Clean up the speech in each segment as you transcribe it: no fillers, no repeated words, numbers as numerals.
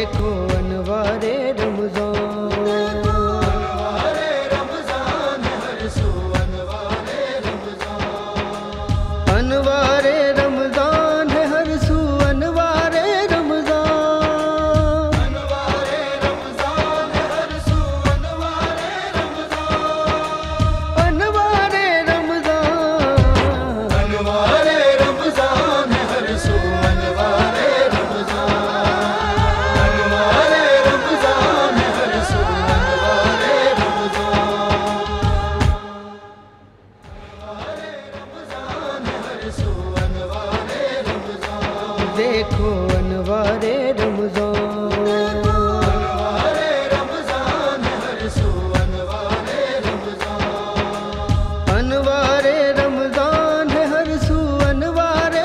देखो अनवारे रमजान, हर सू अनवारे रमजान, अनवारे रमजान है हर सू अनवारे रमजान, अनवारे रमजान है हर सू अनवारे रमजान, अनवारे रमजान, अनवारे रमजान है हर सू अनवारे रमजान, अनवारे रमजान है हर सू अनवारे रमजान, देखो अनवारे रमजान, अनवारे रमजान हर सू अनवारे रमजान, अनवारे रमजान है हर सू अनवारे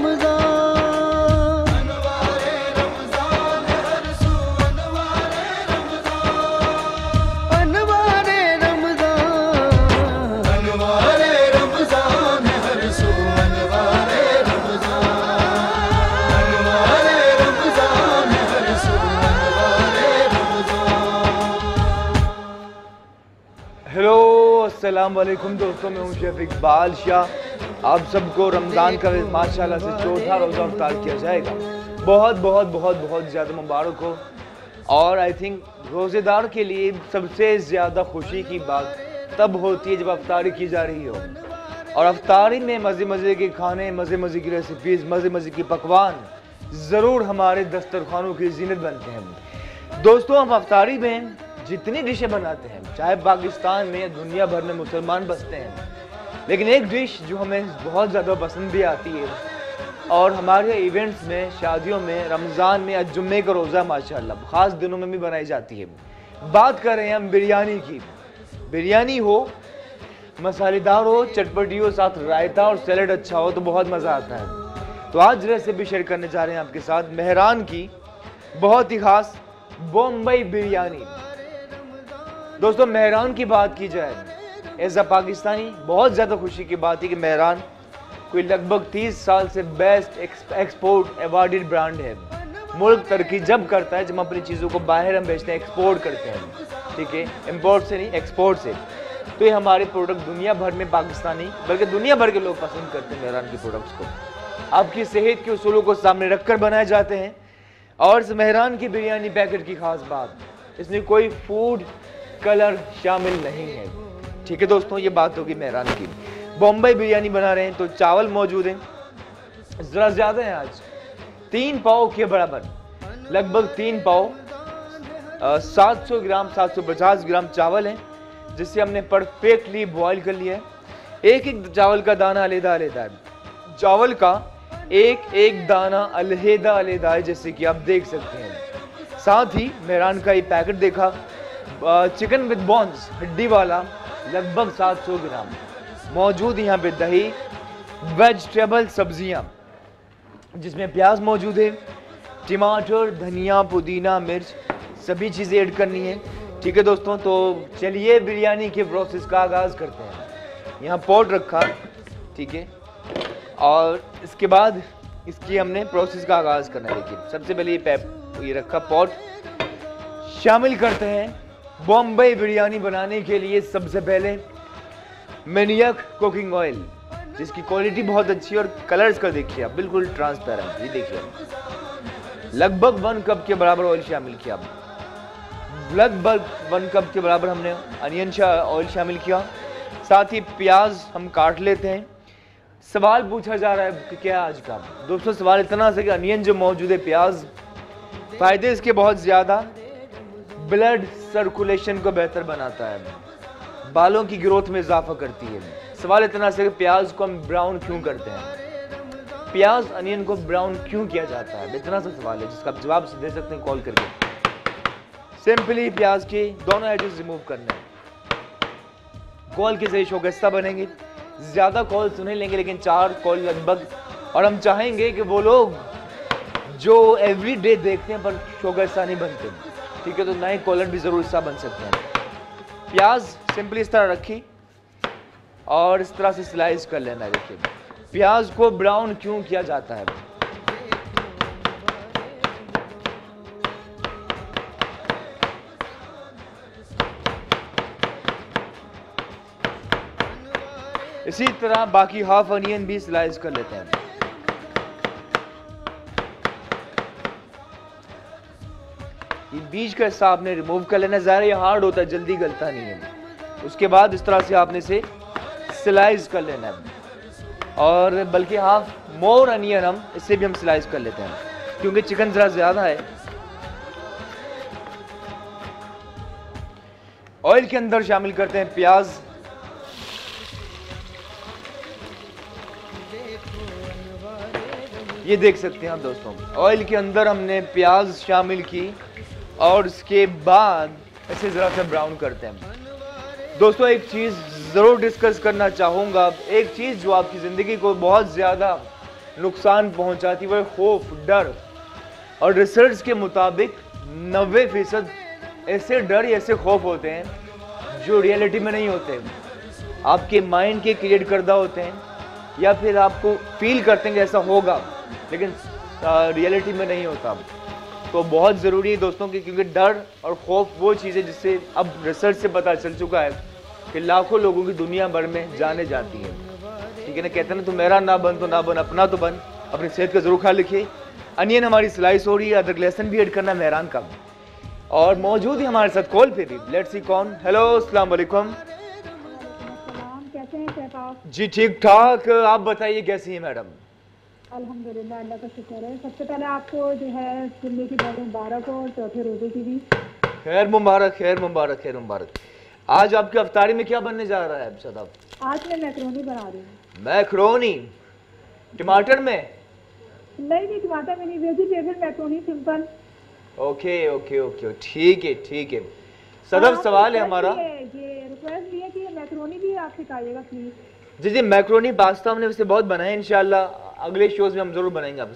रमजान, अनवारे रमजान है हर सू अनवारे रमजान, अनवारे रमजान, अनवारे रमजान है हर सू अनवारे रमजान, अनवारे रमजान है हर सू अनवारे रमजान। हेलो अस्सलाम वालेकुम दोस्तों, मैं हूं शेफ इकबाल शाह। आप सबको रमज़ान का माशाल्लाह से चौथा रोज़ा इफ्तार किया जाएगा। बहुत बहुत बहुत बहुत ज़्यादा मुबारक हो। और आई थिंक रोज़ेदार के लिए सबसे ज़्यादा खुशी की बात तब होती है जब अफ्तारी की जा रही हो, और अफ्तारी में मज़े मज़े के खाने, मज़े मज़े की रेसिपीज़, मज़े मज़े की पकवान ज़रूर हमारे दस्तरखानों की जीनत बनते हैं। दोस्तों, हम अफ्तारी में जितनी डिशें बनाते हैं, चाहे पाकिस्तान में या दुनिया भर में मुसलमान बसते हैं, लेकिन एक डिश जो हमें बहुत ज़्यादा पसंद भी आती है और हमारे इवेंट्स में, शादियों में, रमज़ान में या जुम्मे का रोज़ा माशाल्लाह ख़ास दिनों में भी बनाई जाती है। बात कर रहे हैं हम बिरयानी की। बिरयानी हो, मसालेदार हो, चटपटी हो, साथ रायता और सैलेड अच्छा हो तो बहुत मज़ा आता है। तो आज रेसिपी शेयर करने जा रहे हैं आपके साथ मेहरान की बहुत ही ख़ास बॉम्बई बिरयानी। दोस्तों, मेहरान की बात की जाए एज अ पाकिस्तानी, बहुत ज़्यादा खुशी की बात है कि मेहरान कोई लगभग 30 साल से बेस्ट एक्सपोर्ट अवार्डेड ब्रांड है। मुल्क तरक्की जब करता है जब हम अपनी चीज़ों को बाहर हम बेचते हैं, एक्सपोर्ट करते हैं, ठीक है, इम्पोर्ट से नहीं, एक्सपोर्ट से। तो ये हमारे प्रोडक्ट दुनिया भर में, पाकिस्तानी बल्कि दुनिया भर के लोग पसंद करते हैं मेहरान की प्रोडक्ट्स को। आपकी सेहत के उसूलों को सामने रखकर बनाए जाते हैं। और इस मेहरान की बिरयानी पैकेट की खास बात, इसमें कोई फूड कलर शामिल नहीं है, ठीक है दोस्तों। ये बात होगी मेहरान की। बॉम्बई बिरयानी बना रहे हैं तो चावल मौजूद हैं, ज़रा ज़्यादा है आज, 3 पाव के बराबर, लगभग 3 पाव, 700 ग्राम 750 ग्राम चावल है, जिसे हमने परफेक्टली बॉईल कर लिया है। एक एक चावल का दाना अलहदा अलहदा है, चावल का एक एक दाना अलहदा अलहदा है, जैसे कि आप देख सकते हैं। साथ ही मेहरान का ये पैकेट देखा, चिकन विद बॉन्स, हड्डी वाला, लगभग 700 ग्राम मौजूद। यहाँ पे दही, वेजिटेबल सब्जियाँ, जिसमें प्याज मौजूद है, टमाटर, धनिया, पुदीना, मिर्च, सभी चीज़ें ऐड करनी है, ठीक है दोस्तों। तो चलिए बिरयानी के प्रोसेस का आगाज़ करते हैं। यहाँ पॉट रखा, ठीक है, और इसके बाद इसकी हमने प्रोसेस का आगाज़ करना है। देखिए, सबसे पहले ये रखा पॉट, शामिल करते हैं बॉम्बई बिरयानी बनाने के लिए सबसे पहले मैनियक कुकिंग ऑयल, जिसकी क्वालिटी बहुत अच्छी है और कलर इसका देखिए आप, बिल्कुल ट्रांसपेरेंट। ये देखिए, लगभग 1 कप के बराबर ऑयल शामिल किया, लगभग 1 कप के बराबर हमने अनियन ऑयल शामिल किया। साथ ही प्याज हम काट लेते हैं। सवाल पूछा जा रहा है कि क्या आज का, दोस्तों सवाल इतना सा कि अनियन जो मौजूद है, प्याज, फ़ायदे इसके बहुत ज़्यादा, ब्लड सर्कुलेशन को बेहतर बनाता है, बालों की ग्रोथ में इजाफा करती है। सवाल इतना सा कि प्याज को हम ब्राउन क्यों करते हैं, प्याज अनियन को ब्राउन क्यों किया जाता है, इतना सा सवाल है जिसका आप जवाब दे सकते हैं कॉल करके। सिंपली प्याज के दोनों एजेस रिमूव करने हैं। कॉल के जरिए शोगस्ता बनेंगे। ज़्यादा कॉल सुने लेंगे, लेकिन 4 कॉल लगभग। और हम चाहेंगे कि वो लोग जो एवरी डे देखते हैं पर शोगस्ता नहीं बनते, ठीक है, तो नए कॉलर भी ज़रूर हिस्सा बन सकते हैं। प्याज सिंपली इस तरह रखी और इस तरह से स्लाइस कर लेना है। देखिए, प्याज को ब्राउन क्यों किया जाता है, इसी तरह बाकी हाफ अनियन भी स्लाइस कर लेते हैं। ये बीज का हिस्सा आपने रिमूव कर लेना, ज़ाहिर ये हार्ड होता है, जल्दी गलता नहीं है। उसके बाद इस तरह से आपने इसे स्लाइस कर लेना है, और बल्कि हाफ मोर अनियन हम इससे भी हम स्लाइस कर लेते हैं क्योंकि चिकन ज़रा ज़्यादा है। ऑयल के अंदर शामिल करते हैं प्याज। ये देख सकते हैं आप दोस्तों, ऑयल के अंदर हमने प्याज शामिल की और उसके बाद इसे ज़रा सा ब्राउन करते हैं। दोस्तों एक चीज़ ज़रूर डिस्कस करना चाहूँगा, एक चीज़ जो आपकी ज़िंदगी को बहुत ज़्यादा नुकसान पहुँचाती है वो खौफ, डर। और रिसर्च के मुताबिक 90% ऐसे डर या ऐसे खौफ होते हैं जो रियलिटी में नहीं होते, आपके माइंड के क्रिएट करदा होते हैं, या फिर आपको फील करते हैं कि ऐसा होगा लेकिन रियलिटी में नहीं होता। तो बहुत ज़रूरी है दोस्तों कि क्योंकि डर और खौफ वो चीज़ है जिससे अब रिसर्च से पता चल चुका है कि लाखों लोगों की दुनिया भर में जाने जाती है। ठीक है ना, कहते हैं ना, तो मेरा ना बन तो ना बन, अपना तो बन। अपनी सेहत का जरूर ख्याल रखिए। अनियन हमारी स्लाइस हो रही है, अदरक लहसुन भी ऐड करना मेहरान का, और मौजूद है हमारे साथ कॉल पे भी। लेट्स सी कौन। हेलो, अस्सलाम वालेकुम। कैसे हैं शेफ आप? जी ठीक ठाक, आप बताइए कैसी है मैडम? अल्हम्दुलिल्लाह, अल्लाह का शुक्र है। सबसे पहले आपको जो है सुनने की बहुत मुबारक हो, और चौथे रोजे की भी खैर मुबारक, खैर मुबारक, खैर मुबारक। आज आपके अफ्तारी में क्या बनने जा रहा है साहब? आज मैं मैक्रोनी बना रही हूँ। मैक्रोनी टमाटर में? नहीं, टमाटर में नहीं, vegetable macaroni, simple. Okay okay okay, ठीक है ठीक है। सदर सवाल है हमारा, ये रिक्वेस्ट है कि मैक्रोनी भी आप सिखाइएगा प्लीज। जी जी, मैक्रोनी पास्ता हमने वैसे बहुत बनाया है, इंशाल्लाह अगले शोज में हम जरूर बनाएंगे आपके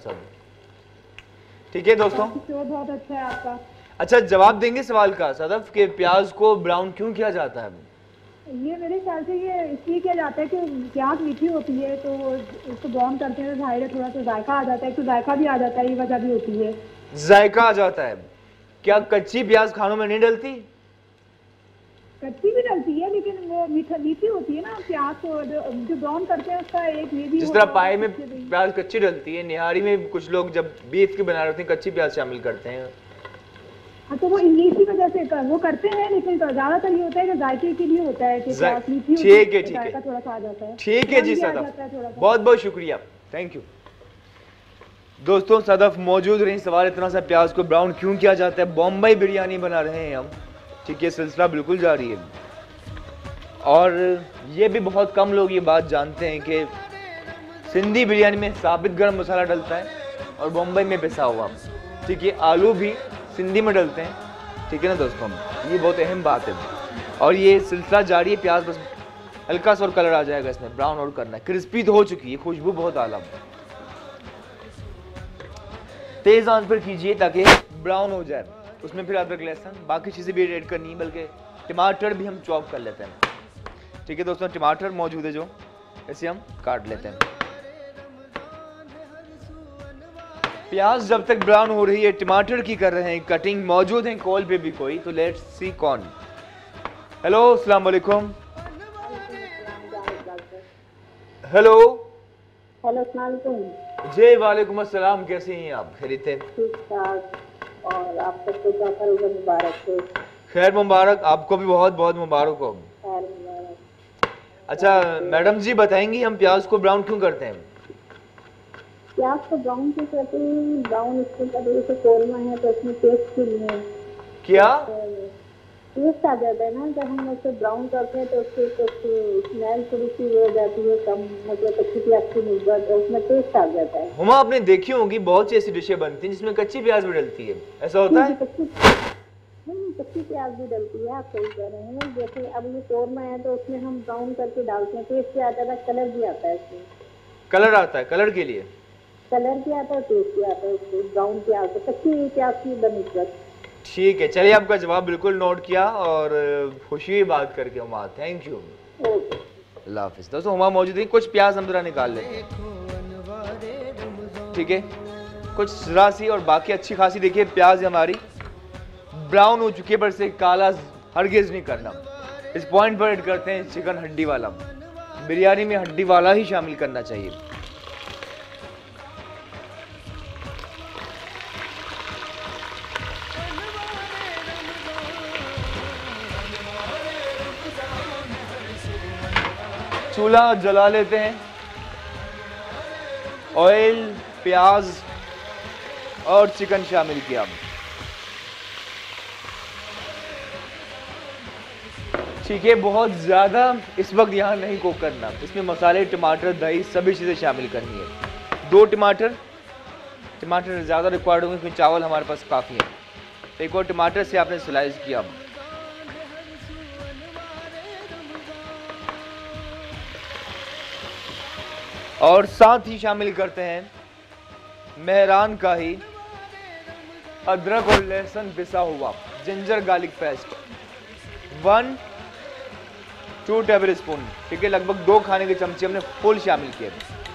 साथ। ठीक है दोस्तों, शो बहुत अच्छा है आपका। अच्छा, जवाब देंगे सवाल का सदफ के प्याज को ब्राउन क्यों किया जाता है? ये मेरे ख्याल से ये इसलिए किया जाता है कि प्याज मीठी होती है, तो इसको ब्राउन करते हैं तो जाहिर है थोड़ा सा जायका आ जाता है, तो जायका भी आ जाता है, ये वजह भी होती है। जायका आ जाता है। क्या कच्ची प्याज खानों में नहीं डलती? कच्ची भी डलती है, लेकिन वो मीठी होती है ना प्याज को, जो ब्राउन करते हैं उसका एक ये भी जिस तरह पाए में प्याज कच्ची डलती है, निहारी में कुछ लोग जब बीफ की बना रहे होते हैं कच्ची प्याज शामिल करते हैं। हाँ, तो वो इसी वजह से वो करते हैं, लेकिन ज्यादातर ये होता है कि जायके के लिए होता है कि प्याज मीठी होती है, ठीक है ठीक है, थोड़ा सा आ जाता है। ठीक है जी सदफ, बहुत बहुत शुक्रिया, थैंक यू। दोस्तों सदफ मौजूद रही। सवाल इतना सा, प्याज को ब्राउन क्यों किया जाता है? बॉम्बई बिरयानी बना रहे हैं हम, ठीक है, सिलसिला बिल्कुल जारी है। और ये भी बहुत कम लोग ये बात जानते हैं कि सिंधी बिरयानी में साबित गरम मसाला डलता है और बॉम्बई में पिसा हुआ, ठीक है, आलू भी सिंधी में डलते हैं, ठीक है ना दोस्तों, ये बहुत अहम बात है। और ये सिलसिला जारी है, प्याज बस हल्का सा और कलर आ जाएगा इसमें, ब्राउन और करना है, क्रिस्पी तो हो चुकी है, खुशबू बहुत आला, तेज आंच पर कीजिए ताकि ब्राउन हो जाए। उसमें फिर अदरक लहसुन बाकी चीज़ें भी ऐड करनी है, बल्कि टमाटर भी हम चॉप कर लेते हैं। ठीक है दोस्तों, टमाटर मौजूद है जो, ऐसे हम काट लेते हैं। प्याज जब तक ब्राउन हो रही है, टमाटर की कर रहे हैं कटिंग। मौजूद हैं कॉल पे भी कोई, तो लेट्स सी कौन। हेलो, अस्सलाम वालेकुम। हेलो हेलो, अस्सलाम वालेकुम। जी वालेकुम अस्सलाम, कैसे हैं आप? खैरियत है? ठीक ठाक, और आप सबको चौथा रोजा मुबारक हो। खैर मुबारक, आपको भी बहुत बहुत मुबारक हो। खैर मुबारक। अच्छा मैडम जी, बताएंगी हम प्याज को ब्राउन क्यों करते हैं? प्याज को ब्राउन क्यों करते हैं? ब्राउन इसके जैसे कोरमा है तो उसमें टेस्ट के लिए क्या टेस्ट आ जाता है ना, जब हम उसे ब्राउन करते हैं तो उसकी स्मेल थोड़ी सी हो जाती है कम, मतलब कच्ची प्याज की निस्बत, तो उसमें टेस्ट आ जाता है। हुमा, आपने देखी होंगी बहुत सी ऐसी डिशें बनती हैं जिसमें कच्ची प्याज भी डलती है, ऐसा होता है? कच्ची प्याज भी डलती है, आप सही कह रहे हैं। जैसे अब ये कोरमा है तो उसमें हम ब्राउन करके डालते हैं, टेस्ट भी आता है, कलर भी आता है इसमें। कलर आता है, कलर के लिए कलर भी आता है, टेस्ट भी आता है उसको, ब्राउन प्याज तो कच्ची प्याज की बनिस्बत। ठीक है, चलिए आपका जवाब बिल्कुल नोट किया और खुशी हुई बात करके। हुमा थैंक यू, अल्लाह हाफिज़। दोस्तों हुमा मौजूद है, कुछ प्याज हम जरा निकाल लेते हैं, ठीक है, कुछ जरा सी, और बाकी अच्छी खासी। देखिए प्याज हमारी ब्राउन हो चुकी है, पर से काला हरगिज नहीं करना। इस पॉइंट पर ऐड करते हैं चिकन हड्डी वाला बिरयानी में हड्डी वाला ही शामिल करना चाहिए। चूल्हा जला लेते हैं। ऑयल, प्याज और चिकन शामिल किया। ठीक है, बहुत ज़्यादा इस वक्त यहाँ नहीं कुक करना। इसमें मसाले, टमाटर, दही सभी चीज़ें शामिल करनी है। 2 टमाटर ज़्यादा रिक्वायर्ड होंगे क्योंकि चावल हमारे पास काफ़ी है। तो एक और टमाटर से आपने स्लाइस किया। और साथ ही शामिल करते हैं मेहरान का ही अदरक और लहसुन पिसा हुआ, ginger garlic paste 1-2 tablespoon. ठीक है, लगभग 2 खाने के चमचे हमने फुल शामिल किए।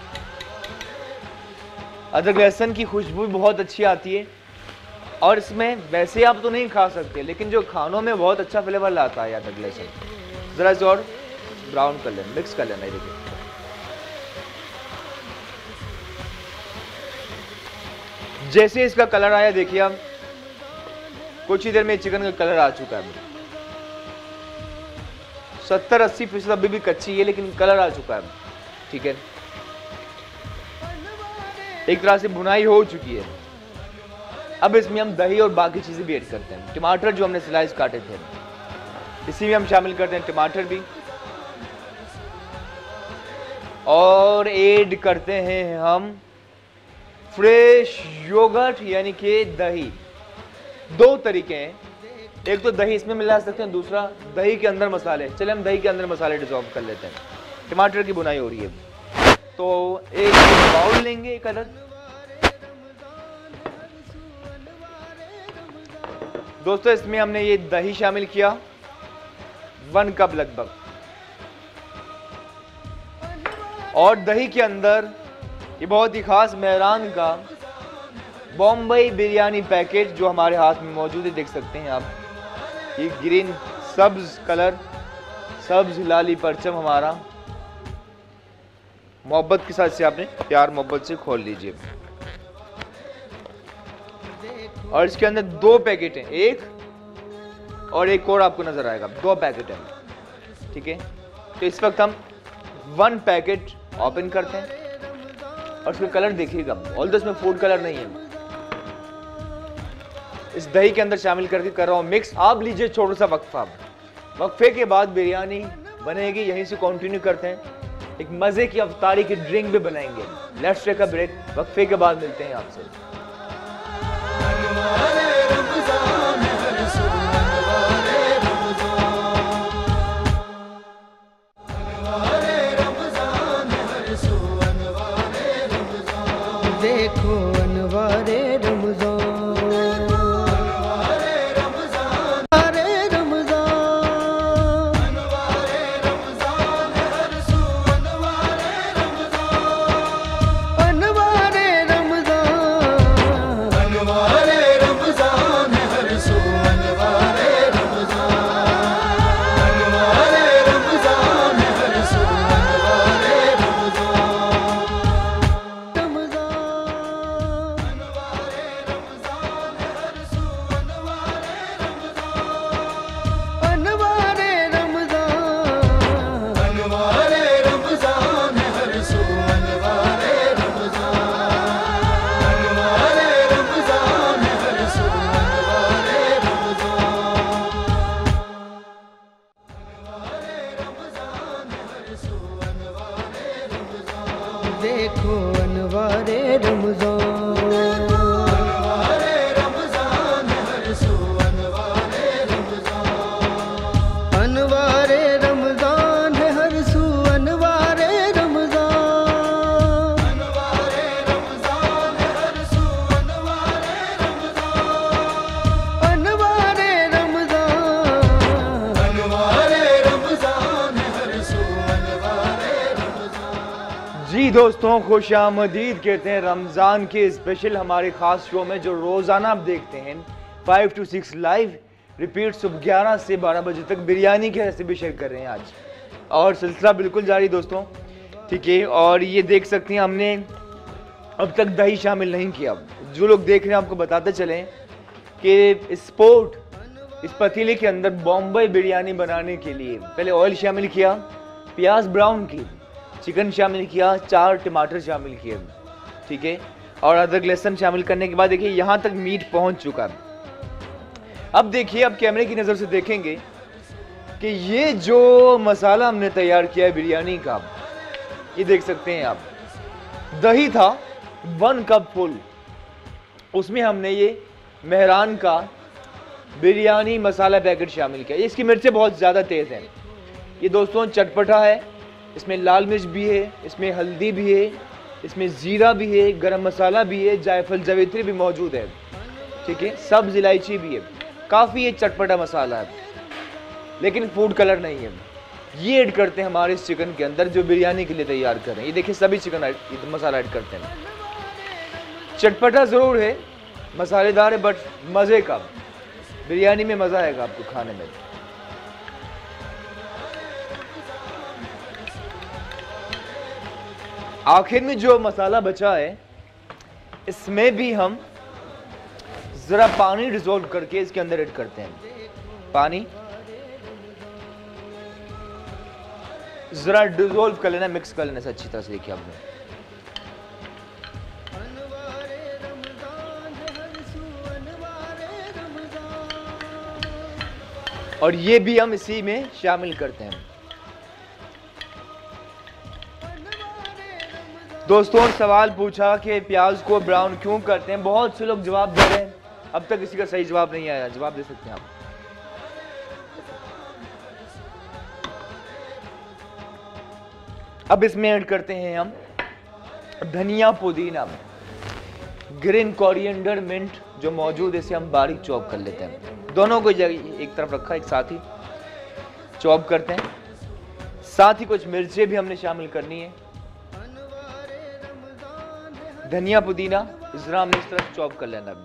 अदरक लहसुन की खुशबू बहुत अच्छी आती है और इसमें वैसे आप तो नहीं खा सकते, लेकिन जो खानों में बहुत अच्छा फ्लेवर लाता है अदरक लहसुन। ज़रा इसे और ब्राउन कर लेना, मिक्स कर लेना। देखिए जैसे इसका कलर आया, देखिए आप कुछ ही देर में चिकन का कलर आ चुका है। 70-80% अभी भी कच्ची है लेकिन कलर आ चुका है। ठीक है, एक तरह से भुनाई हो चुकी है। अब इसमें हम दही और बाकी चीजें भी ऐड करते हैं। टमाटर जो हमने स्लाइस काटे थे इसी में हम शामिल करते हैं, टमाटर भी। और ऐड करते हैं हम फ्रेश योगर्ट यानी कि दही। 2 तरीके हैं, एक तो दही इसमें मिला सकते हैं, दूसरा दही के अंदर मसाले। चले हम दही के अंदर मसाले डिसॉल्व कर लेते हैं। टमाटर की बुनाई हो रही है तो एक बाउल लेंगे, एक अदद। दोस्तों इसमें हमने ये दही शामिल किया 1 कप लगभग। और दही के अंदर ये बहुत ही खास मेहरान का बॉम्बई बिरयानी पैकेट जो हमारे हाथ में मौजूद है, देख सकते हैं आप। ये ग्रीन सब्ज कलर, सब्ज लाली परचम हमारा। मोहब्बत के साथ से आपने प्यार मोहब्बत से खोल लीजिए। और इसके अंदर 2 पैकेट हैं, एक और एक और आपको नजर आएगा, 2 पैकेट हैं। ठीक है, तो इस वक्त हम 1 पैकेट ओपन करते हैं और इसका कलर देखिएगा, ऑल्दो इसमें फूड कलर नहीं है। इस दही के अंदर शामिल करके कर रहा हूँ मिक्स। आप लीजिए छोटा सा वक्फा, वक्फे के बाद बिरयानी बनेगी। यहीं से कंटिन्यू करते हैं, एक मजे की अफ्तारी की ड्रिंक भी बनाएंगे। लेट्स टेक अ ब्रेक, वक्फे के बाद मिलते हैं आपसे। देखो अनवारे रमज़ान, देखो अनवारे रमज़ान, अनवारे रमज़ान है हर सू, अनवारे रमज़ान, अनवारे रमज़ान है हर सू, अनवारे रमज़ान, अनवारे रमज़ान, अनवारे रमज़ान है हर सू, अनवारे रमज़ान। जी दोस्तों, खुश आमदीद कहते हैं रमज़ान के स्पेशल हमारे ख़ास शो में, जो रोज़ाना आप देखते हैं 5 to 6 लाइव रिपीट सुबह 11 से 12 बजे तक। बिरयानी की रेसिपी शेयर कर रहे हैं आज। और सिलसिला बिल्कुल जारी दोस्तों, ठीक है। और ये देख सकते हैं हमने अब तक दही शामिल नहीं किया। जो लोग देख रहे हैं आपको बताते चलें कि स्पोर्ट इस पतीले के अंदर बॉम्बे बिरयानी बनाने के लिए पहले ऑयल शामिल किया, प्याज ब्राउन की, चिकन शामिल किया, 4 टमाटर शामिल किए, ठीक है। और अदरक लहसुन शामिल करने के बाद देखिए यहाँ तक मीट पहुँच चुका है। अब देखिए, अब कैमरे की नज़र से देखेंगे कि ये जो मसाला हमने तैयार किया है बिरयानी का, ये देख सकते हैं आप, दही था 1 कप फुल, उसमें हमने ये मेहरान का बिरयानी मसाला पैकेट शामिल किया। इसकी मिर्चें बहुत ज़्यादा तेज़ हैं। ये दोस्तों चटपटा है, इसमें लाल मिर्च भी है, इसमें हल्दी भी है, इसमें ज़ीरा भी है, गरम मसाला भी है, जायफल जावित्री भी मौजूद है, ठीक है, सब्ज़ इलायची भी है। काफ़ी ये चटपटा मसाला है, लेकिन फूड कलर नहीं है। ये ऐड करते हैं हमारे इस चिकन के अंदर जो बिरयानी के लिए तैयार कर रहे हैं। ये देखिए सभी चिकन मसाला ऐड करते हैं। चटपटा ज़रूर है, मसालेदार है, बट मज़े का, बिरयानी में मज़ा आएगा आपको खाने में। आखिर में जो मसाला बचा है इसमें भी हम ज़रा पानी डिज़ोल्व करके इसके अंदर ऐड करते हैं। पानी ज़रा डिज़ोल्व कर लेना, मिक्स कर लेना से अच्छी तरह से। देखिए आपने, और ये भी हम इसी में शामिल करते हैं। दोस्तों सवाल पूछा कि प्याज को ब्राउन क्यों करते हैं, बहुत से लोग जवाब दे रहे हैं, अब तक किसी का सही जवाब नहीं आया। जवाब दे सकते हैं आप। अब इसमें ऐड करते हैं हम धनिया, पुदीना, ग्रीन कोरिएंडर, मिंट जो मौजूद है, इसे हम बारीक चॉप कर लेते हैं। दोनों को एक तरफ रखा, एक साथ ही चॉप करते हैं। साथ ही कुछ मिर्चें भी हमने शामिल करनी है। धनिया पुदीना जरा हमने इस तरह चॉप कर लेना।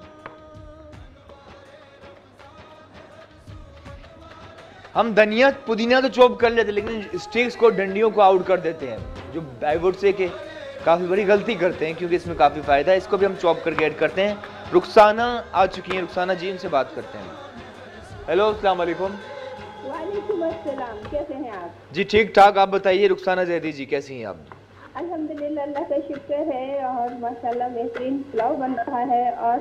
हम धनिया पुदीना तो चॉप कर लेते, लेकिन स्टिक्स को, डंडियों को आउट कर देते हैं, जो आई वुड से कि काफ़ी बड़ी गलती करते हैं, क्योंकि इसमें काफ़ी फ़ायदा है। इसको भी हम चॉप करके ऐड करते हैं। रुखसाना आ चुकी हैं, रुखसाना जी, इनसे बात करते हैं। हेलो, अस्सलाम वालेकुम। वालेकुम अस्सलाम, कैसे हैं आप? जी ठीक ठाक, आप बताइए रुखसाना जैदी जी, कैसी हैं आप? अल्हम्दुलिल्लाह, अल्लाह का शुक्र है, और माशाल्लाह बेहतरीन पुलाव बन रहा है। और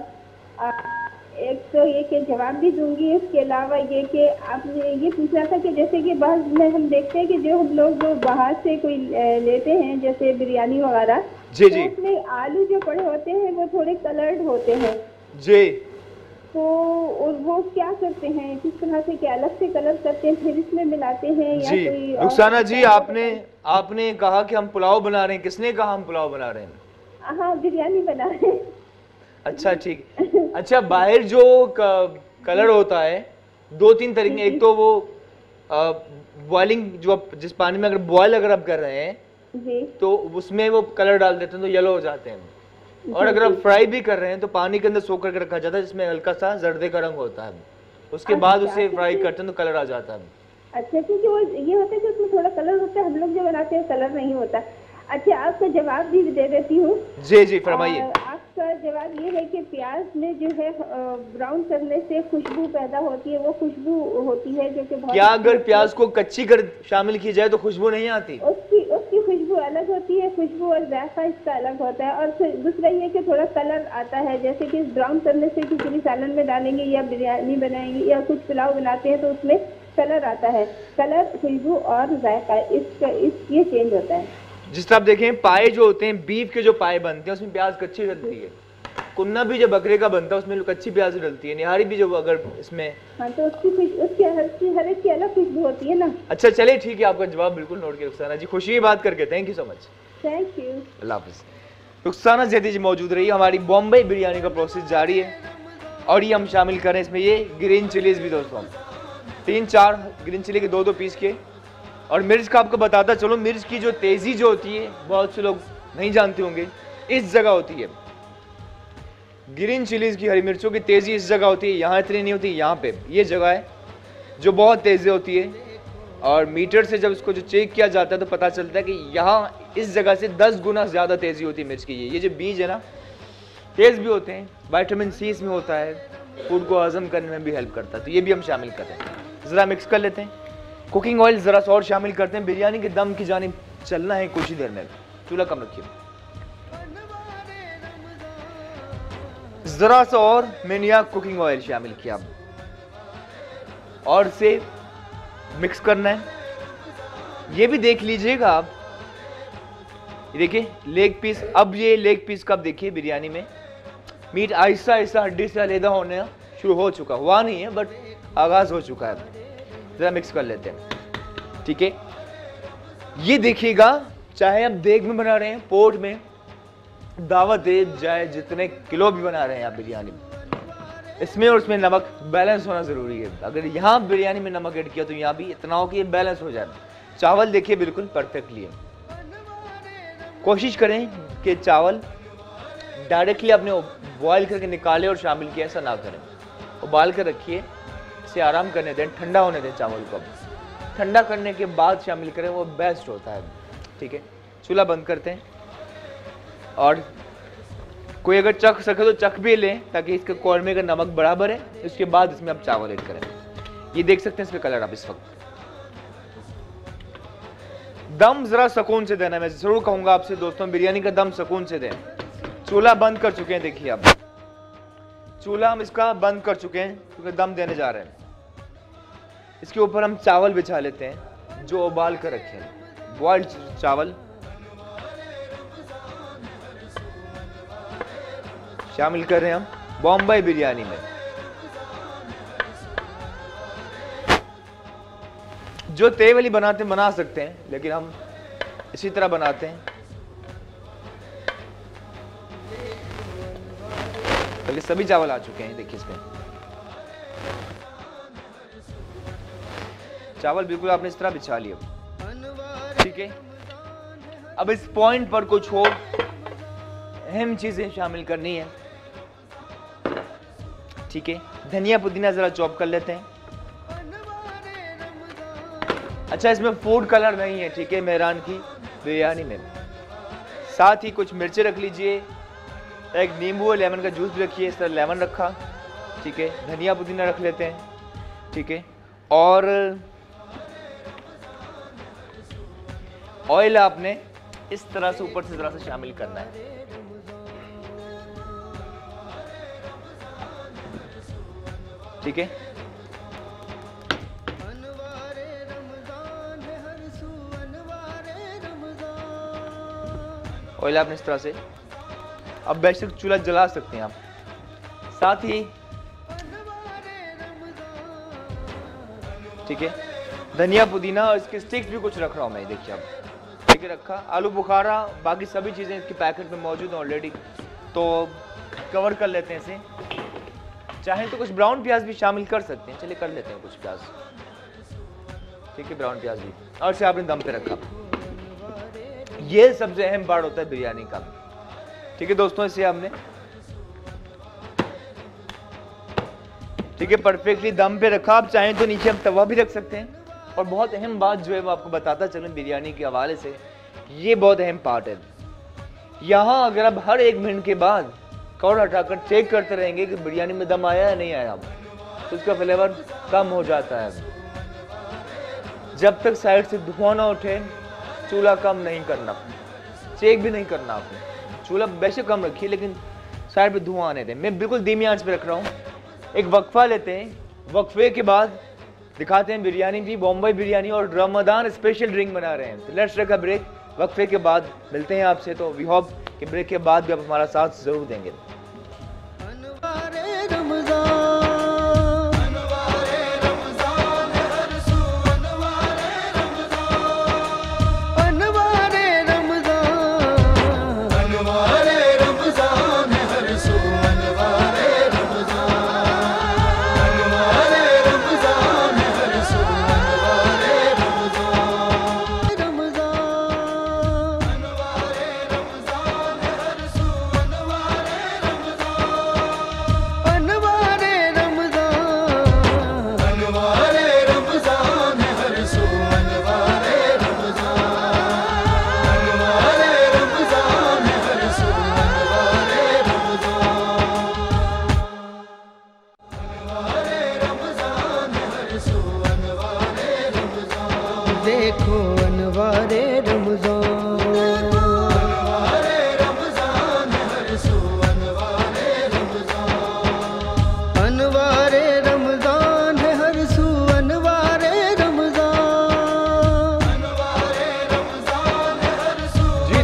एक तो ये कि जवाब भी दूंगी, इसके अलावा ये कि आपने ये पूछा था कि जैसे कि बाद में हम देखते हैं कि जो हम लोग जो बाहर से कोई लेते हैं, जैसे बिरयानी वगैरह, जी तो जी, उसमें आलू जो पड़े होते हैं वो थोड़े कलर्ड होते हैं जी, तो और वो क्या करते हैं, किस तरह से, क्या अलग से कलर करते हैं फिर इसमें मिलाते हैं या जी। कोई रुखसाना जी, आपने कहा कि हम पुलाव बना रहे हैं, किसने कहा हम पुलाव बना रहे हैं? हाँ, बिरयानी बना रहे हैं। अच्छा ठीक। अच्छा, बाहर जो कलर होता है 2-3 तरीके, एक तो वो बॉइलिंग, जो आप जिस पानी में अगर बॉयल अगर आप कर रहे हैं जी, तो उसमें वो कलर डाल देते हैं तो येलो हो जाते हैं। और अगर आप फ्राई भी कर रहे हैं तो पानी के अंदर सोख करके रखा जाता है, जिसमें हल्का सा जर्दे का रंग होता है। उसके बाद उसे फ्राई करते हैं तो कलर आ जाता है। अच्छा, क्योंकि वो ये होता है कि उसमें थोड़ा कलर होता है, हम लोग जो बनाते हैं कलर नहीं होता। अच्छा, आपका जवाब भी दे देती हूँ। जी जी, फरमाइए। आपका जवाब ये है कि प्याज में जो है ब्राउन करने से खुशबू पैदा होती है, वो खुशबू होती है जो कि बहुत, क्या अगर प्याज को कच्ची कर शामिल की जाए तो खुशबू नहीं आती? उसकी खुशबू अलग होती है, खुशबू और जायका इसका अलग होता है। और फिर दूसरा ये कि थोड़ा कलर आता है, जैसे कि ब्राउन करने से किसी भी सालन में डालेंगे या बिरयानी बनाएंगे या कुछ पुलाव बनाते हैं तो उसमें कलर आता है। कलर, खुशबू और जायका ये चेंज होता है। जिस तरह आप देखें, पाए जो होते हैं, बीफ के जो पाए बनते हैं उसमें प्याज कच्ची डलती है। कुन्ना भी जो बकरे का बनता है उसमें कच्ची प्याज डलती है। निहारी भी जो अगर इसमें, हाँ, तो उसकी हर एक की अलग खुशबू होती है ना। अच्छा चलिए ठीक है, आपका जवाब बिल्कुल नोट किया रुखसाना जी, खुशी की बात करके। Thank you so much, thank you, अल्लाह हाफिज़। रुखसाना जैदी जी मौजूद रही। हमारी बॉम्बे बिरयानी का प्रोसेस जारी है और ये हम शामिल करें इसमें ये ग्रीन चिलीज भी दोस्तों, 3-4 ग्रीन चिली के 2-2 पीस के। और मिर्च का आपको बताता चलो, मिर्च की जो तेज़ी जो होती है बहुत से लोग नहीं जानते होंगे, इस जगह होती है। ग्रीन चिलीज़ की, हरी मिर्चों की तेज़ी इस जगह होती है, यहाँ इतनी नहीं होती। यहाँ पे ये जगह है जो बहुत तेज़ी होती है। और मीटर से जब इसको जो चेक किया जाता है तो पता चलता है कि यहाँ इस जगह से 10 गुना ज़्यादा तेज़ी होती है मिर्च की। ये जो बीज है ना तेज़ भी होते हैं, विटामिन सी इसमें होता है, फूड को हजम करने में भी हेल्प करता है, तो ये भी हम शामिल करते हैं। ज़रा मिक्स कर लेते हैं। कुकिंग ऑयल ज़रा सा और शामिल करते हैं, बिरयानी के दम की जानिब चलना है कुछ ही देर में। चूल्हा कम रखिए। ज़रा सा और मैंने यहाँ कुकिंग ऑयल शामिल किया और से मिक्स करना है। ये भी देख लीजिएगा आप, देखिए लेग पीस, अब ये लेग पीस कब देखिए बिरयानी में मीट आहिस्ता आहिस्ता हड्डी से अलहदा होने शुरू हो चुका, हुआ नहीं है बट आगाज हो चुका है। जरा मिक्स कर लेते हैं, ठीक है। ये देखिएगा, चाहे आप देग में बना रहे हैं, पोट में, दावत दे जाए, जितने किलो भी बना रहे हैं आप बिरयानी में, इसमें और उसमें नमक बैलेंस होना ज़रूरी है। अगर यहाँ बिरयानी में नमक ऐड किया तो यहाँ भी इतना हो कि ये बैलेंस हो जाए। चावल देखिए बिल्कुल परफेक्टली है। कोशिश करें कि चावल डायरेक्टली आपने बॉयल करके निकाले और शामिल किया, ऐसा ना करें। उबाल कर रखिए, इसे आराम करने दें, ठंडा होने दें चावल को। ठंडा करने के बाद शामिल करें, वो बेस्ट होता है, ठीक है। चूल्हा बंद करते हैं और कोई अगर चख सके तो चख भी लें ताकि इसके कौरमे का नमक बराबर है। उसके बाद इसमें आप चावल ऐड करें। ये देख सकते हैं इसमें कलर आप इस वक्त। दम जरा सुकून से देना, मैं जरूर कहूंगा आपसे दोस्तों, बिरयानी का दम सुकून से दें। चूल्हा बंद कर चुके हैं, देखिए आप, चूल्हा हम इसका बंद कर चुके हैं क्योंकि दम देने जा रहे हैं। इसके ऊपर हम चावल बिछा लेते हैं जो उबाल कर रखे हैं, बॉइल्ड चावल शामिल कर रहे हैं हम बॉम्बे बिरयानी में। जो तवे वाली बनाते हैं बना सकते हैं, लेकिन हम इसी तरह बनाते हैं। बल्कि सभी चावल आ चुके हैं, देखिए इसमें चावल बिल्कुल आपने इस तरह बिछा लिया, ठीक है। अब इस पॉइंट पर कुछ और अहम चीजें शामिल करनी है, ठीक है। धनिया पुदीना जरा चॉप कर लेते हैं। अच्छा, इसमें फूड कलर नहीं है, ठीक है, मेहरान की बिरयानी में। साथ ही कुछ मिर्चें रख लीजिए, एक नींबू और लेमन का जूस भी रखिए, इस तरह लेमन रखा, ठीक है। धनिया पुदीना रख लेते हैं, ठीक है। और ऑयल आपने इस तरह से ऊपर से जरा सा शामिल करना है, ठीक है। ऑयल आपने इस तरह से, अब बेशक चूल्हा जला सकते हैं आप। साथ ही ठीक है, धनिया पुदीना और इसके स्टिक्स भी कुछ रख रहा हूं मैं, देखिए आप, ठीक है, रखा। आलू बुखारा, बाकी सभी चीजें इसके पैकेट में मौजूद हैं ऑलरेडी, तो कवर कर लेते हैं इसे। चाहें तो कुछ ब्राउन प्याज भी शामिल कर सकते हैं, चलिए कर लेते हैं कुछ प्याज, ठीक है, ब्राउन प्याज भी। और इसे आपने दम पे रखा। ये सबसे अहम पार्ट होता है बिरयानी का, ठीक है दोस्तों। इसे हमने, ठीक है, परफेक्टली दम पे रखा। आप चाहें तो नीचे हम तवा भी रख सकते हैं। और बहुत अहम बात जो है वो आपको बताता चलूं बिरयानी के हवाले से, ये बहुत अहम पार्ट है। यहाँ अगर आप हर 1 मिनट के बाद कवर हटाकर चेक करते रहेंगे कि बिरयानी में दम आया या नहीं आया, तो उसका फ्लेवर कम हो जाता है। जब तक साइड से धुआं ना उठे, चूल्हा कम नहीं करना, चेक भी नहीं करना आपने। चूल्हा बेशक कम रखिए लेकिन साइड पे धुआं आने दें। मैं बिल्कुल धीमी आंच पे रख रहा हूँ। एक वक्फा लेते हैं, वक्फे के बाद दिखाते हैं बिरयानी भी, बॉम्बे बिरयानी और रमदान स्पेशल ड्रिंक बना रहे हैं। तो लेट्स टेक अ ब्रेक। वक्फे के बाद मिलते हैं आपसे, तो वी होप कि ब्रेक के बाद भी आप हमारा साथ जरूर देंगे।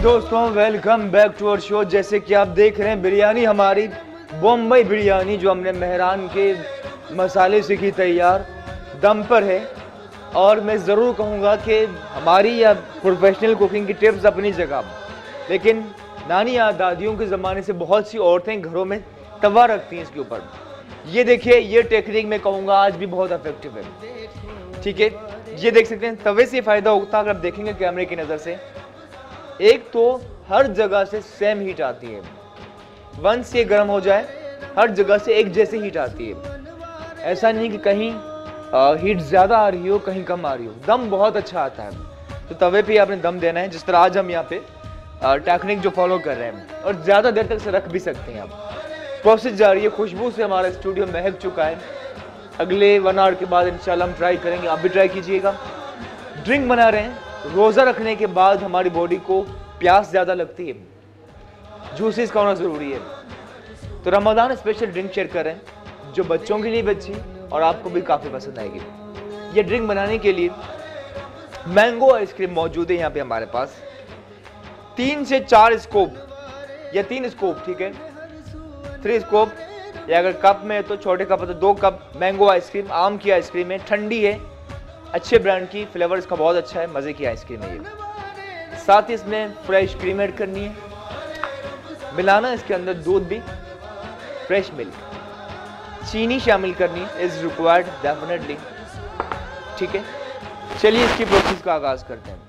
दोस्तों, welcome back to our show. जैसे कि आप देख रहे हैं, बिरयानी हमारी बॉम्बई बिरयानी जो हमने मेहरान के मसाले से की तैयार, दम पर है। और मैं ज़रूर कहूँगा कि हमारी या प्रोफेशनल कुकिंग की टिप्स अपनी जगह, लेकिन नानी या दादियों के ज़माने से बहुत सी औरतें घरों में तवा रखती हैं इसके ऊपर। ये देखिए, ये टेक्निक मैं कहूँगा आज भी बहुत इफेक्टिव है। ठीक है, ये देख सकते हैं, तवे से फ़ायदा होता है। अगर आप देखेंगे कैमरे की नज़र से, एक तो हर जगह से सेम हीट आती है। वंस से गर्म हो जाए, हर जगह से एक जैसी हीट आती है। ऐसा नहीं कि कहीं हीट ज़्यादा आ रही हो, कहीं कम आ रही हो। दम बहुत अच्छा आता है। तो तवे पे आपने दम देना है, जिस तरह आज हम यहाँ पे टेक्निक जो फॉलो कर रहे हैं, और ज़्यादा देर तक से रख भी सकते हैं आप। प्रोसेस जारी है, खुशबू से हमारा स्टूडियो महक चुका है। अगले 1 आवर के बाद इंशाल्लाह हम ट्राई करेंगे, आप भी ट्राई कीजिएगा। ड्रिंक बना रहे हैं, रोज़ा रखने के बाद हमारी बॉडी को प्यास ज़्यादा लगती है, जूसेस का होना ज़रूरी है। तो रमज़ान स्पेशल ड्रिंक शेयर कर रहे हैं जो बच्चों के लिए भी अच्छी और आपको भी काफ़ी पसंद आएगी। ये ड्रिंक बनाने के लिए मैंगो आइसक्रीम मौजूद है यहाँ पे हमारे पास। 3 से 4 स्कूप या 3 स्कूप, ठीक है, 3 स्कूप, या अगर कप में है तो छोटे कप है तो 2 कप मैंगो आइसक्रीम। आम की आइसक्रीम है, ठंडी है, अच्छे ब्रांड की, फ्लेवर इसका बहुत अच्छा है, मज़े की आइसक्रीम है ये। साथ ही इसमें फ्रेश क्रीम ऐड करनी है, मिलाना इसके अंदर दूध भी, फ्रेश मिल्क, चीनी शामिल करनी है इज़ रिक्वायर्ड डेफिनेटली। ठीक है, चलिए इसकी प्रोसेस का आगाज़ करते हैं।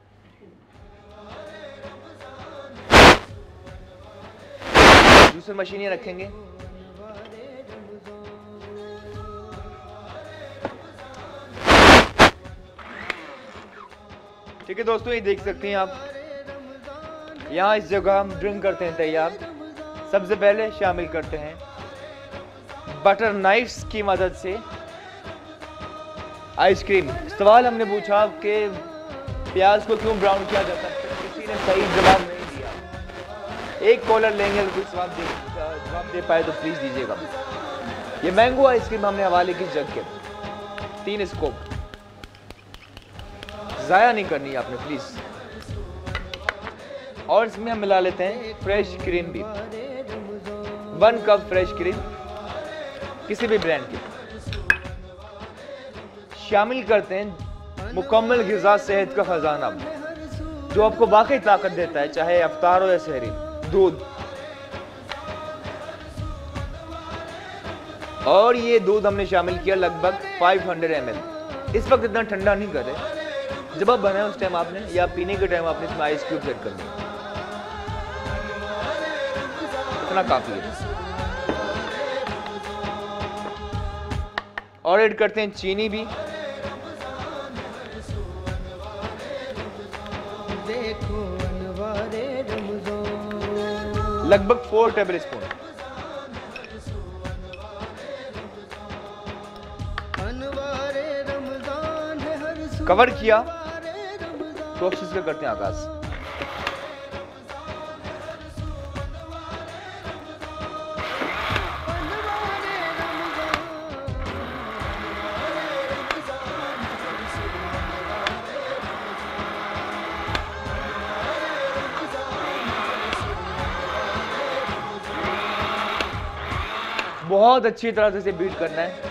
जूसर मशीन ये रखेंगे। ठीक है दोस्तों, ये देख सकते हैं आप, यहाँ इस जगह हम ड्रिंक करते हैं तैयार। सबसे पहले शामिल करते हैं बटर नाइफ्स की मदद से आइसक्रीम। सवाल हमने पूछा कि प्याज को क्यों ब्राउन किया जाता है, किसी ने सही जवाब नहीं दिया। एक कॉलर लेंगे, अगर कोई जवाब दे पाए तो प्लीज दीजिएगा। ये मैंगो आइसक्रीम हमने हवाले की जग के 3 स्कूप, ज़ाया नहीं करनी है आपने प्लीज। और इसमें हम मिला लेते हैं फ्रेश क्रीम भी, 1 कप फ्रेश क्रीम किसी भी ब्रांड की। शामिल करते हैं मुकम्मल ग़िज़ा सेहत का खजाना जो आपको वाकई ताकत देता है, चाहे अफ्तार हो या सहरी। दूध, और ये दूध हमने शामिल किया लगभग 500 ml। इस वक्त इतना ठंडा नहीं कर रहे, जब आप बनाए उस टाइम आपने, या पीने के टाइम आपने इसमें आइस क्यूब ऐड करनी, इतना काफी है। और ऐड करते हैं चीनी भी, लगभग 4 टेबल स्पून। कवर किया, प्रोसेस का करते हैं आगाज। बहुत अच्छी तरह से इसे बीट करना है।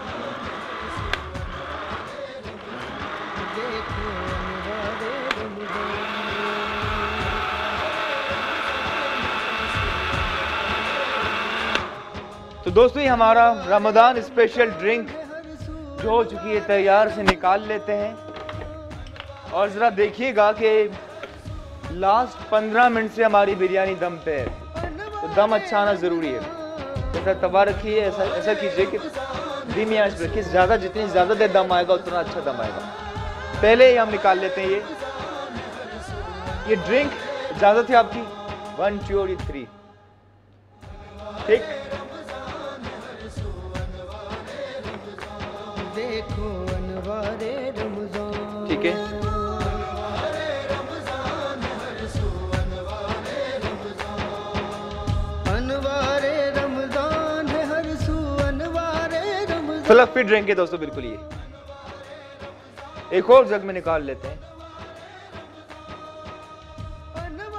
तो दोस्तों, ये हमारा रमजान स्पेशल ड्रिंक जो हो चुकी है तैयार, से निकाल लेते हैं। और ज़रा देखिएगा कि लास्ट 15 मिनट से हमारी बिरयानी दम पे है, तो दम अच्छा आना ज़रूरी है। जैसा तवा रखिए, ऐसा कीजिए कि धीमी आंच रखिए, जितनी ज़्यादा देर दम आएगा उतना अच्छा दम आएगा। पहले ही हम निकाल लेते हैं ये ड्रिंक। इजाज़त है आपकी, 1 2 और 3, ठीक। ठीक है, फ्लफी ड्रिंक है दोस्तों, बिल्कुल। ये एक और जग में निकाल लेते हैं।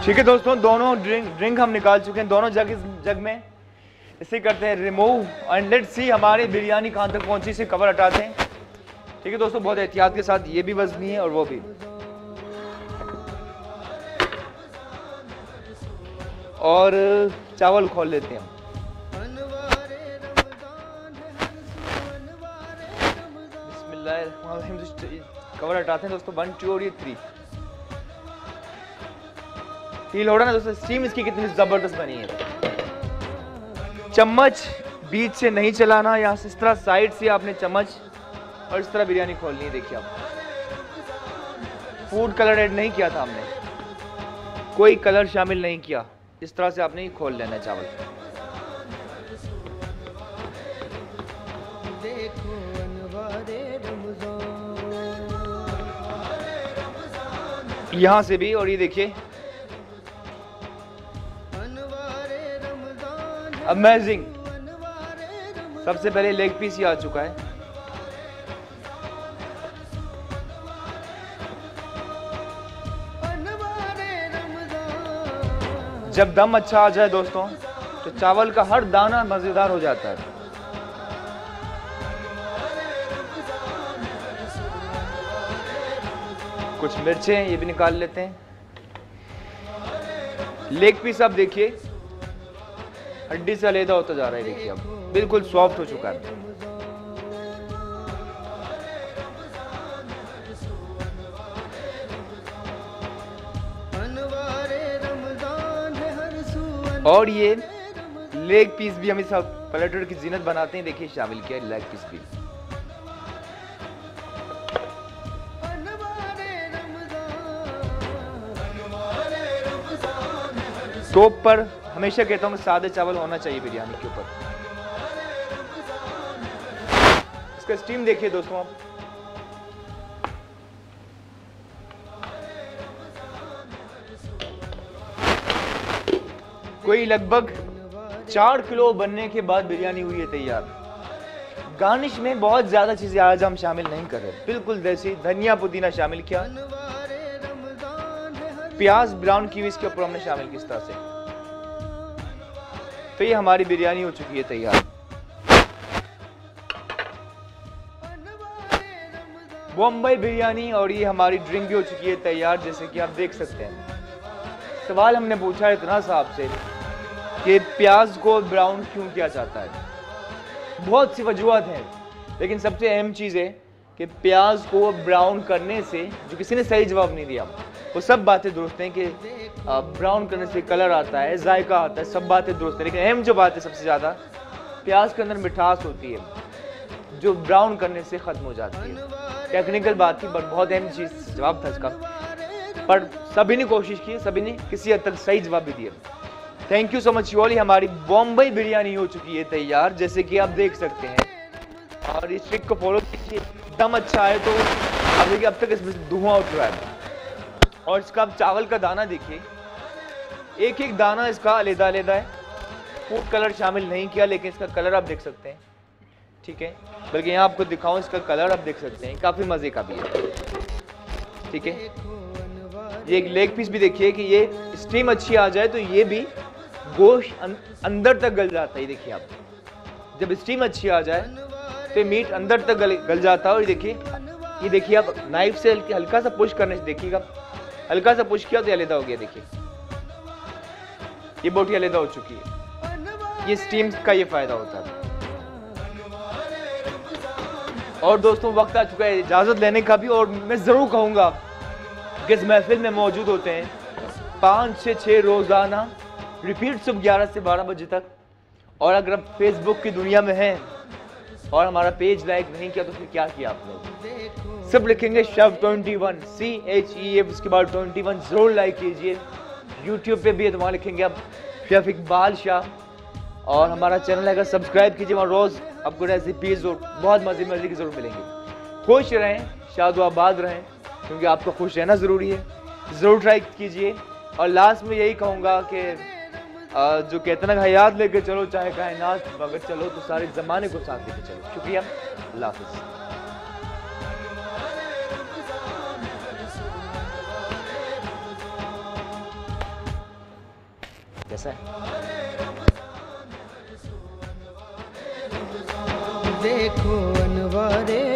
ठीक है दोस्तों, दोनों ड्रिंक हम निकाल चुके हैं, दोनों जग इस जग में। इसे करते हैं रिमूव एंड लेट्स सी हमारी बिरयानी कहाँ तक पहुंची। से कवर हटाते हैं। ठीक है दोस्तों, बहुत एहतियात के साथ, ये भी वजनी है और वो भी। और चावल खोल लेते हैं। कवर हटाते हैं दोस्तों। 1 2 और ये 3 फील हो रहा है ना दोस्तों, स्टीम इसकी कितनी जबरदस्त बनी है। चम्मच बीच से नहीं चलाना, यहाँ से इस तरह साइड से आपने चम्मच और इस तरह बिरयानी खोलनी है। देखिए आप, फूड कलर ऐड नहीं किया था हमने, कोई कलर शामिल नहीं किया। इस तरह से आपने ही खोल लेना है चावल। यहां से भी, और ये देखिए अमेजिंग। सबसे पहले लेग पीस ही आ चुका है। जब दम अच्छा आ जाए दोस्तों, तो चावल का हर दाना मजेदार हो जाता है। कुछ मिर्चें ये भी निकाल लेते हैं। लेग पीस आप देखिए हड्डी से अलग होता जा रहा है। देखिए अब बिल्कुल सॉफ्ट हो चुका है। और ये लेग पीस भी हम इस प्लेटर की जीनत बनाते हैं। देखिए शामिल किया लेग पीस भी। टॉप पर हमेशा कहता हूँ सादे चावल होना चाहिए बिरयानी के ऊपर। इसका स्टीम देखिए दोस्तों आप। कोई लगभग 4 किलो बनने के बाद बिरयानी हुई है तैयार। गार्निश में बहुत ज्यादा चीजें आज हम शामिल नहीं कर रहे, बिल्कुल देसी धनिया पुदीना शामिल किया। प्याज ब्राउन की हुई इसके ऊपर हमने शामिल किया इस तरह से। तो ये हमारी बिरयानी हो चुकी है तैयार। बॉम्बई बिरयानी और ये हमारी ड्रिंक भी हो चुकी है तैयार, जैसे कि आप देख सकते हैं। सवाल हमने पूछा इतना सा आपसे कि प्याज को ब्राउन क्यों किया जाता है। बहुत सी वजूहत हैं, लेकिन सबसे अहम चीज़ है कि प्याज को ब्राउन करने से, जो किसी ने सही जवाब नहीं दिया, वो सब बातें दुरुस्त हैं कि ब्राउन करने से कलर आता है, जायका आता है, सब बातें दुरुस्त है। लेकिन अहम जो बात है सबसे ज़्यादा, प्याज के अंदर मिठास होती है जो ब्राउन करने से ख़त्म हो जाती है। टेक्निकल बात थी, बट बहुत अहम चीज़ जवाब था इसका। पर सभी ने कोशिश की, सभी ने किसी हद तक सही जवाब भी दिया। Thank you so much Yoli. हमारी बॉम्बई बिरयानी हो चुकी है तैयार, जैसे कि आप देख सकते हैं। और इस ट्रिक को फॉलो कीजिए, दम अच्छा है तो अब देखिए अब तक इसमें धुआं उठ रहा है। और इसका आप चावल का दाना देखिए, एक एक दाना इसका अलग-अलग है। फूड कलर शामिल नहीं किया, लेकिन इसका कलर आप देख सकते हैं। ठीक है, बल्कि यहाँ आपको दिखाऊं, इसका कलर आप देख सकते हैं, काफ़ी मज़े का भी है। ठीक है, ये एक लेग पीस भी देखिए कि ये स्टीम अच्छी आ जाए तो ये भी गोश्त अंदर तक गल जाता है। देखिए आप, जब स्टीम अच्छी आ जाए तो मीट अंदर तक गल जाता है। और ये देखिए आप नाइफ से हल्का सा पुश करने से देखिएगा, हल्का सा पुश किया तो ये अलग हो गया। देखिए ये बोटी अलग हो चुकी है। ये स्टीम का ये फायदा होता है। और दोस्तों वक्त आ चुका है इजाजत लेने का भी। और मैं जरूर कहूँगा कि इस महफिल में मौजूद होते हैं 5 से 6 रोजाना, रिपीट सुबह 11 से 12 बजे तक। और अगर आप फेसबुक की दुनिया में हैं और हमारा पेज लाइक नहीं किया तो फिर क्या किया आप लोग। सब लिखेंगे शेफ 21 CHEF, उसके बाद 21 जरूर लाइक कीजिए। यूट्यूब पे भी है तो वहाँ लिखेंगे आप शेफ इकबाल शाह। और हमारा चैनल अगर सब्सक्राइब कीजिए, वहाँ रोज़ आपको रेसिपीज और बहुत मज़े की ज़रूर मिलेंगी। खुश रहें, शादोआबाद रहें, क्योंकि आपको खुश रहना ज़रूरी है। ज़रूर ट्राई कीजिए। और लास्ट में यही कहूँगा कि जो कहते ना हयात लेके चलो चाहे कायनात, मगर चलो तो सारे ज़माने को साथ लेके चलो। शुक्रिया, अल्लाह हाफ़िज़। कैसा है? देखो अनवारे